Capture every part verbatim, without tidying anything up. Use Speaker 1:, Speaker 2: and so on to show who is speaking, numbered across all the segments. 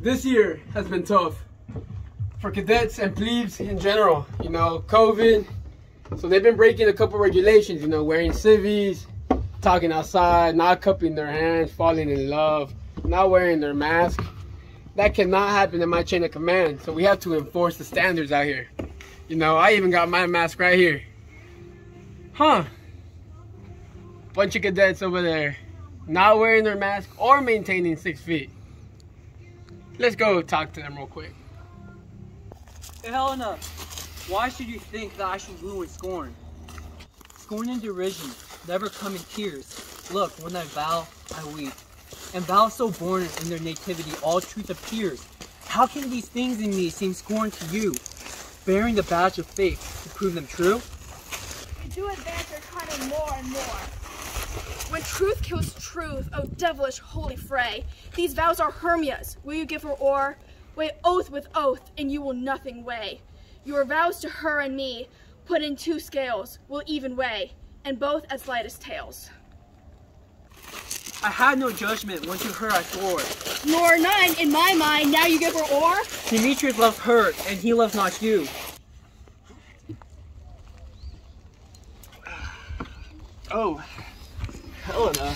Speaker 1: This year has been tough for cadets and plebes in general. You know, COVID. So they've been breaking a couple regulations, you know, wearing civvies, talking outside, not cupping their hands, falling in love, not wearing their mask. That cannot happen in my chain of command. So we have to enforce the standards out here. You know, I even got my mask right here. Huh. Bunch of cadets over there not wearing their mask or maintaining six feet. Let's go talk to them real quick.
Speaker 2: Hey Helena, why should you think that I should woo and scorn? Scorn and derision never come in tears. Look, when I vow, I weep. And vows so born in their nativity, all truth appears. How can these things in me seem scorn to you? Bearing the badge of faith to prove them true?
Speaker 3: You do advance your cunning more and more. When truth kills truth, oh devilish holy fray, these vows are Hermia's. Will you give her o'er? Weigh oath with oath, and you will nothing weigh. Your vows to her and me, put in two scales, will even weigh, and both as light as tails.
Speaker 2: I had no judgment when to her I swore.
Speaker 3: Nor none in my mind, now you give her o'er?
Speaker 2: Demetrius loves her, and he loves not you.
Speaker 1: Oh, Helena.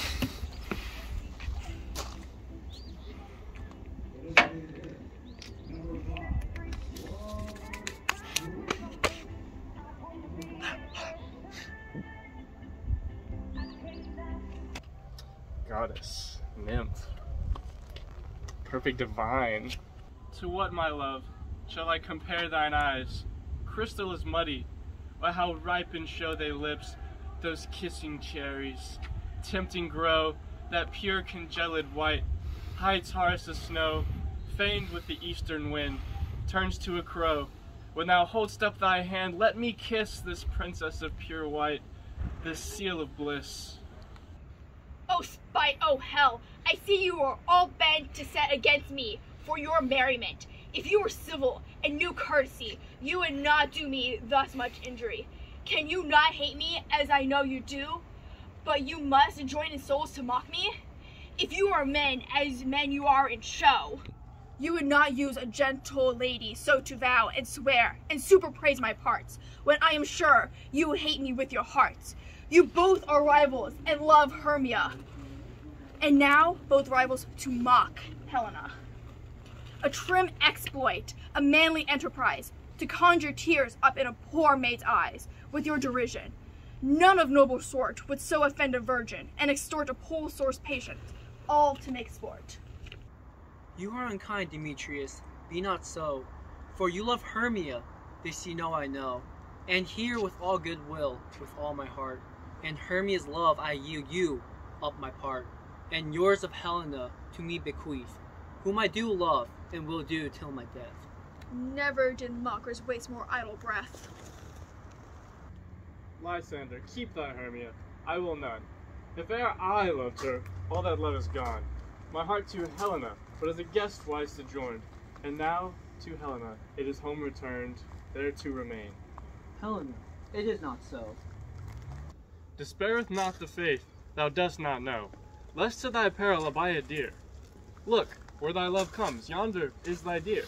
Speaker 4: Goddess, nymph, perfect divine. To what, my love, shall I compare thine eyes? Crystal is muddy, but how ripened show they lips, those kissing cherries. Tempting grow, that pure congealed white, high Taurus of snow, feigned with the eastern wind, turns to a crow. When thou hold'st up thy hand, let me kiss this princess of pure white, this seal of bliss.
Speaker 3: Oh spite, oh hell, I see you are all bent to set against me for your merriment. If you were civil and knew courtesy, you would not do me thus much injury. Can you not hate me, as I know you do, but you must join in souls to mock me? If you are men, as men you are in show, you would not use a gentle lady so to vow and swear and super praise my parts, when I am sure you would hate me with your hearts. You both are rivals and love Hermia, and now both rivals to mock Helena. A trim exploit, a manly enterprise, to conjure tears up in a poor maid's eyes with your derision. None of noble sort would so offend a virgin and extort a poor source patient, all to make sport.
Speaker 2: You are unkind, Demetrius, be not so. For you love Hermia, this you know I know, and here with all goodwill, with all my heart. And Hermia's love I yield you up my part, and yours of Helena to me bequeath, whom I do love and will do till my death.
Speaker 3: Never did mockers waste more idle breath.
Speaker 4: Lysander, keep thy Hermia, I will none. If e'er I loved her, all that love is gone. My heart to Helena, but as a guest wise sojourned, and now to Helena it is home returned, there to remain.
Speaker 2: Helena, it is not so.
Speaker 4: Despaireth not the faith thou dost not know, lest to thy peril abide a dear. Look, where thy love comes, yonder is thy dear.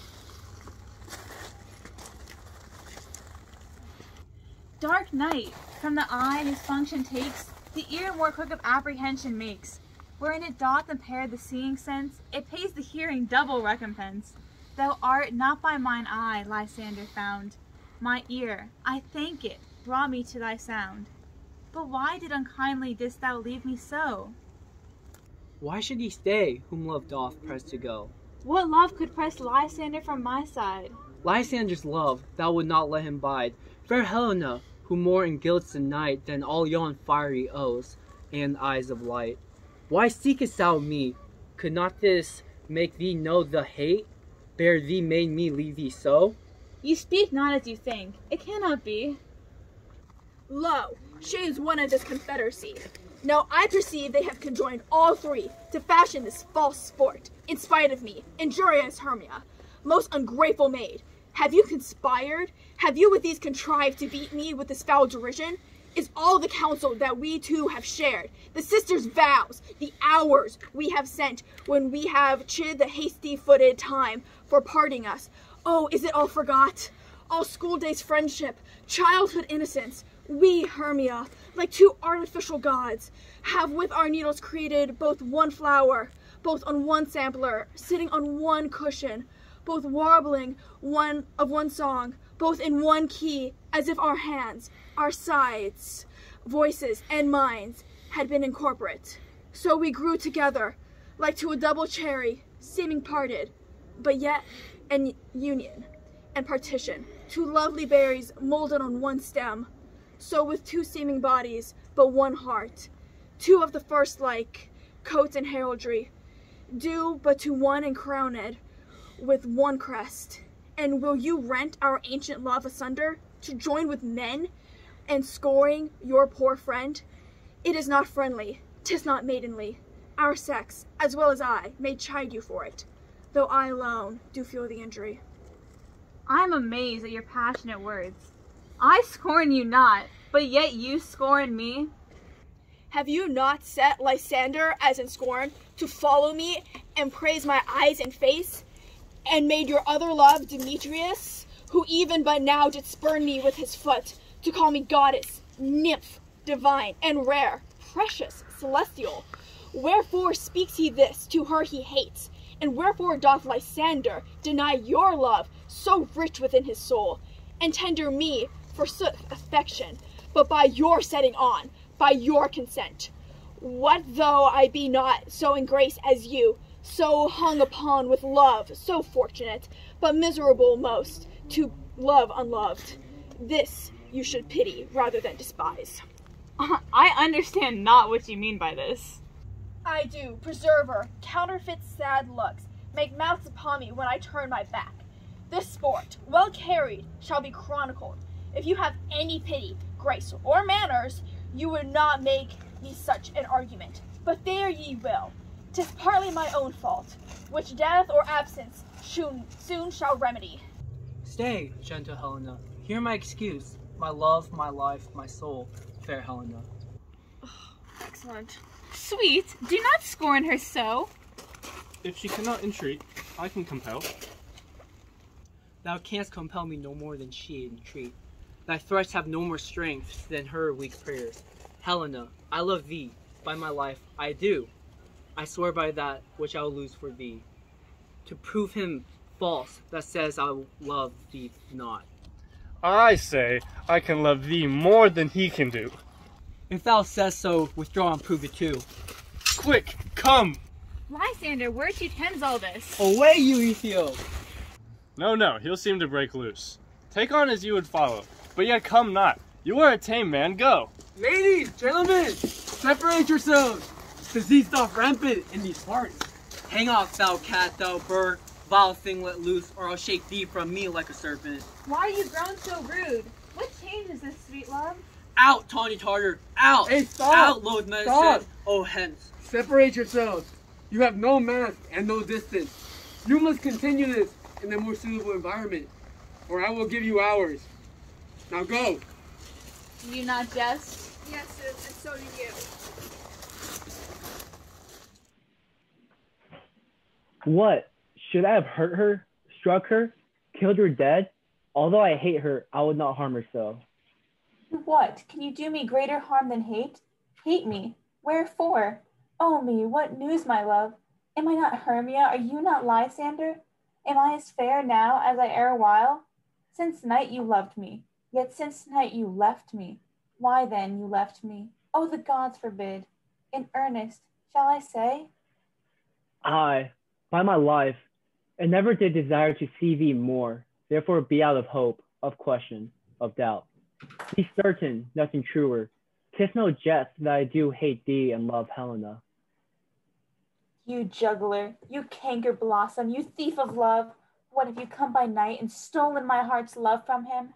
Speaker 5: Dark night, from the eye his function takes, the ear more quick of apprehension makes. Wherein it doth impair the seeing sense, it pays the hearing double recompense. Thou art not by mine eye, Lysander, found. My ear, I thank it, brought me to thy sound. But why did unkindly didst thou leave me so?
Speaker 2: Why should he stay, whom love doth press to go?
Speaker 5: What love could press Lysander from my side?
Speaker 2: Lysander's love, thou would not let him bide. Fair Helena, who more in guilt's the night than all yon fiery oaths and eyes of light. Why seekest thou me? Could not this make thee know the hate, bear thee made me leave thee so?
Speaker 5: You speak not as you think, it cannot be.
Speaker 3: Lo, she is one of this confederacy. Now I perceive they have conjoined all three to fashion this false sport, in spite of me, injurious Hermia. Most ungrateful maid, have you conspired? Have you with these contrived to beat me with this foul derision? is all the counsel that we two have shared, the sisters' vows, the hours we have sent when we have chid the hasty-footed time for parting us. Oh, is it all forgot? All school days' friendship, childhood innocence, we, Hermia, like two artificial gods, have with our needles created both one flower, both on one sampler, sitting on one cushion, both warbling one of one song, both in one key, as if our hands, our sides, voices, and minds had been incorporate. So we grew together, like to a double cherry, seeming parted, but yet in union and partition, two lovely berries molded on one stem, so with two seeming bodies, but one heart, two of the first like, coats and heraldry, due but to one and crowned with one crest. And will you rent our ancient love asunder to join with men and scoring your poor friend? It is not friendly, 'tis not maidenly. Our sex, as well as I, may chide you for it, though I alone do feel the injury.
Speaker 5: I'm amazed at your passionate words. I scorn you not, but yet you scorn me.
Speaker 3: Have you not set Lysander as in scorn to follow me and praise my eyes and face, and made your other love Demetrius, who even but now did spurn me with his foot, to call me goddess, nymph, divine, and rare, precious, celestial? Wherefore speaks he this to her he hates, and wherefore doth Lysander deny your love so rich within his soul, and tender me forsooth affection, but by your setting on, by your consent? What though I be not so in grace as you, so hung upon with love, so fortunate, but miserable most, to love unloved? This you should pity rather than despise.
Speaker 5: I understand not what you mean by this.
Speaker 3: I do, preserver, counterfeit sad looks, make mouths upon me when I turn my back. This sport, well carried, shall be chronicled. If you have any pity, grace, or manners, you would not make me such an argument. But there ye will. 'Tis partly my own fault, which death or absence soon, soon shall remedy.
Speaker 2: Stay, gentle Helena. Hear my excuse. My love, my life, my soul, fair Helena.
Speaker 3: Excellent.
Speaker 5: Sweet, do not scorn her so.
Speaker 4: If she cannot entreat, I can compel.
Speaker 2: Thou canst compel me no more than she entreat. Thy threats have no more strength than her weak prayers. Helena, I love thee, by my life I do. I swear by that which I'll lose for thee, to prove him false that says I love thee not.
Speaker 4: I say I can love thee more than he can do.
Speaker 2: If thou says so, withdraw and prove it too.
Speaker 4: Quick, come!
Speaker 5: Lysander, where she tends all this?
Speaker 2: Away, you Ethiop!
Speaker 4: No, no, he'll seem to break loose. Take on as you would follow, but yet come not. You are a tame man, go!
Speaker 1: Ladies, gentlemen, separate yourselves. Disease doth rampant in these parts.
Speaker 2: Hang off, thou cat, thou bird, vile thing let loose, or I'll shake thee from me like a serpent.
Speaker 5: Why are you grown so rude? What change is this, sweet love?
Speaker 2: Out, tawny Tartar, out!
Speaker 1: Hey, stop!
Speaker 2: Out, loathed medicine!
Speaker 1: Stop!
Speaker 2: Oh, hence!
Speaker 1: Separate yourselves. You have no mask and no distance. You must continue this in a more suitable environment, or I will give you hours. Now go.
Speaker 5: Do you not jest?
Speaker 3: Yes, sis, and so do you.
Speaker 6: What? Should I have hurt her, struck her, killed her dead? Although I hate her, I would not harm her so.
Speaker 5: What? Can you do me greater harm than hate? Hate me? Wherefore? Oh me, what news, my love? Am I not Hermia? Are you not Lysander? Am I as fair now as I erewhile? Since night you loved me, yet since night you left me. Why then you left me? Oh, the gods forbid. In earnest, shall I say?
Speaker 6: I, by my life, and never did desire to see thee more, therefore be out of hope, of question, of doubt. Be certain, nothing truer. 'Tis no jest that I do hate thee and love Helena.
Speaker 5: You juggler, you canker blossom, you thief of love. What have you come by night and stolen my heart's love from him?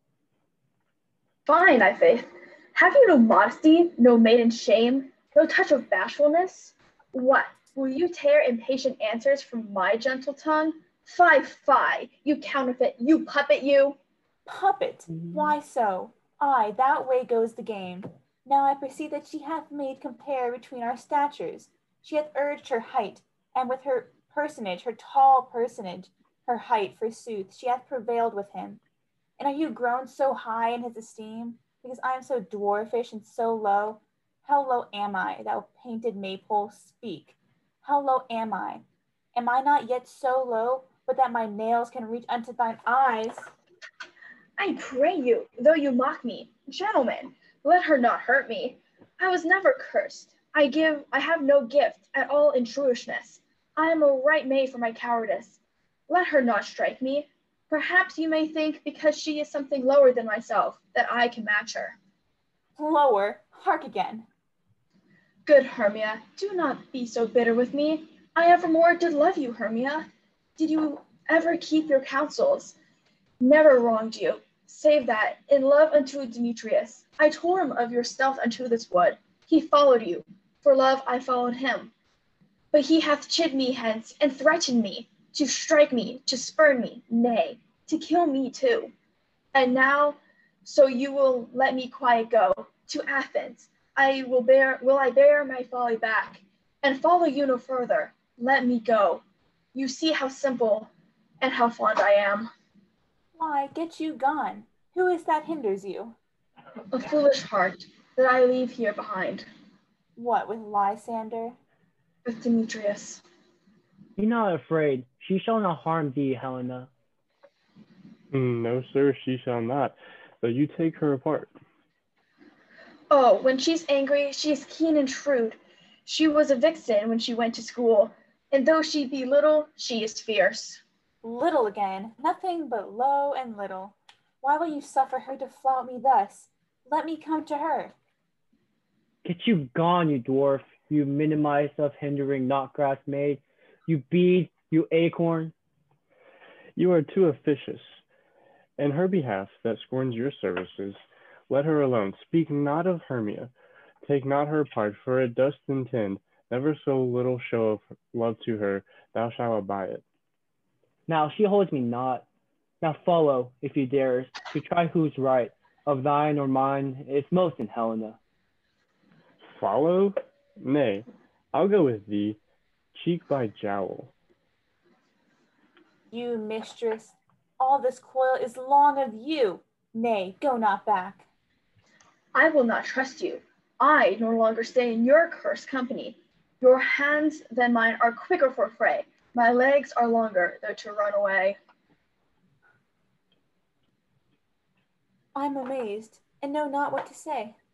Speaker 3: Fine, I faith. Have you no modesty, no maiden shame, no touch of bashfulness? What, will you tear impatient answers from my gentle tongue? Fie, fie, you counterfeit, you puppet, you!
Speaker 5: Puppet? Why so? Ay, that way goes the game. Now I perceive that she hath made compare between our statures. She hath urged her height, and with her personage, her tall personage, her height, forsooth, she hath prevailed with him. And are you grown so high in his esteem, because I am so dwarfish and so low? How low am I, thou painted maypole, speak? How low am I? Am I not yet so low, but that my nails can reach unto thine eyes?
Speaker 3: I pray you, though you mock me, gentlemen, let her not hurt me. I was never cursed. I give, I have no gift at all in truishness. I am a right maid for my cowardice. Let her not strike me. Perhaps you may think because she is something lower than myself, that I can match her.
Speaker 5: Lower, hark again.
Speaker 3: Good Hermia, do not be so bitter with me. I evermore did love you, Hermia. Did you ever keep your counsels? Never wronged you, save that, in love unto Demetrius, I told him of your stealth unto this wood. He followed you. For love I followed him. But he hath chid me hence, and threatened me, to strike me, to spurn me, nay, to kill me too. And now, so you will let me quiet go, to Athens, I will bear, will I bear my folly back, and follow you no further. Let me go. You see how simple, and how fond I am.
Speaker 5: Why, get you gone. Who is that hinders you?
Speaker 3: A foolish heart that I leave here behind.
Speaker 5: What, with Lysander?
Speaker 3: With Demetrius.
Speaker 6: Be not afraid. She shall not harm thee, Helena.
Speaker 7: Mm, no, sir, she shall not. Though you take her apart.
Speaker 3: Oh, when she's angry, she is keen and shrewd. She was a vixen when she went to school, and though she be little, she is fierce.
Speaker 5: Little again, nothing but low and little. Why will you suffer her to flout me thus? Let me come to her.
Speaker 6: Get you gone, you dwarf, you minimize self-hindering knot-grass maid, you bead, you acorn.
Speaker 7: You are too officious. In her behalf that scorns your services, let her alone. Speak not of Hermia. Take not her part, for it dost intend never so little show of love to her, thou shalt abide it.
Speaker 6: Now she holds me not. Now follow, if you dares, to try who's right, of thine or mine, it's most in Helena.
Speaker 7: Follow? Nay, I'll go with thee, cheek by jowl.
Speaker 5: You, mistress, all this coil is long of you. Nay, go not back.
Speaker 3: I will not trust you. I no longer stay in your cursed company. Your hands than mine are quicker for fray. My legs are longer, though to run away.
Speaker 5: I'm amazed, and know not what to say.